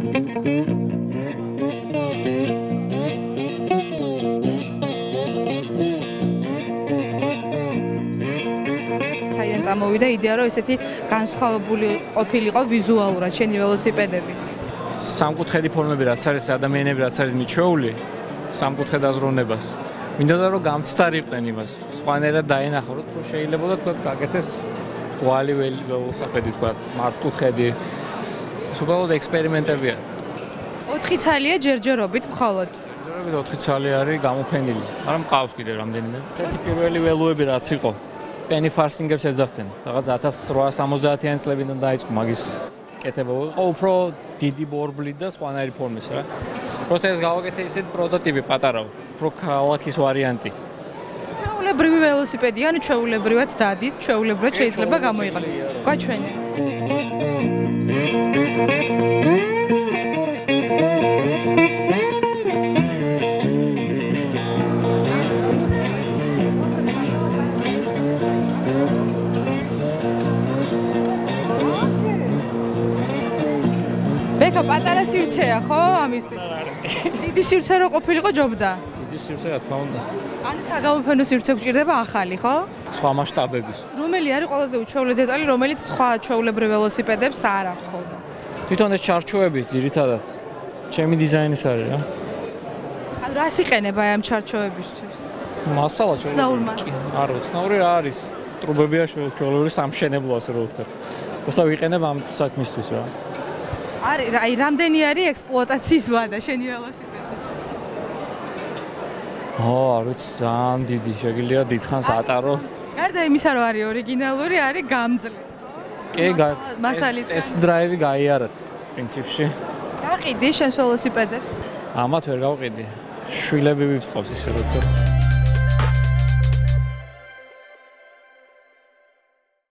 საიდან წამოვიდა იდეა, რომ ესეთი განსხვავებული ყოფილიყო ვიზუალურად შენი ველოსიპედები? სამკუთხედი ფორმები რაც არის, ადამიანები რაც არის მიჩვეული, სამკუთხედ აზროვნებას. მინდოდა რომ გამცდარიყვნენ იმას. სხვანაირად დაენახო, რომ შეიძლება თქვა გაკეთეს კვალი ველოსიპედი, თქვა მართკუთხედი. უბრალოდ ექსპერიმენტებია. 4 ცალია ჯერჯერობით მხოლოდ. ჯერჯერობით 4 ცალი არის გამოფენილი. მაგრამ მყავს კიდე რამდენიმე. ერთი პირველი ველოები რაც იყო, პენი ფარსინგებს ეძახდნენ. რაღაც 1870-იანი წლებიდან დაიწყო მაგის კეთება. იყო უფრო დიდი ბორბლით და სხვანაირი ფორმის რა. просто ეს გავაკეთე ისეთ პროტოტიპი პატარა, უფრო ქალაქის ვარიანტი. ჩვეულებრივი ველოსიპედი, ანუ ჩვეულებრივად დადის, ჩვეულებრივად შეიძლება გამოიყენო. გაჩვენე. ბეკა პატარა სივრცეა ხო ამისთვის? დიდი სივრცე რო ყოფილიყო ჯობდა? დიდი სივრცე რა თქმა უნდა. ანუ საგამოფენო სივრცე გჭირდება ახალი, ხო? სხვა მასშტაბების. რომელი არის ყველაზე უჩვეულო დეტალი, რომელიც სხვა ჩვეულებრივ ველოსიპედებს არ აქვს ხოლმე? თვითონ ეს ჩარჩოები ძირითადად ჩემი დიზაინის არის რა. ანუ რას იყენებ აი ამ ჩარჩოებისთვის? მასალა ცნაური არა, ცნაური რა არის? ტრუბებია ჩვეულებრივი სამშენებლო ასე რომ ვთქვა. просто ვიყენებ ამ საქმისთვის რა. აი რამდენი არის ექსპლუატაციის ვადა შენი ველოსიპედის? არ ვიცი, ძალიან დიდი, შეგიძლია დიდხანს ატარო. გარდა იმისა, რომ არის ორიგინალური, არის გამძლეც, ხო? კი, მასალის ტესტ დრაივი გაიარა პრინციპში. გაყიდი შენს ველოსიპედებს? ამათ ვერ გავყიდი. შვილები ვიფთხოვს ისე რომ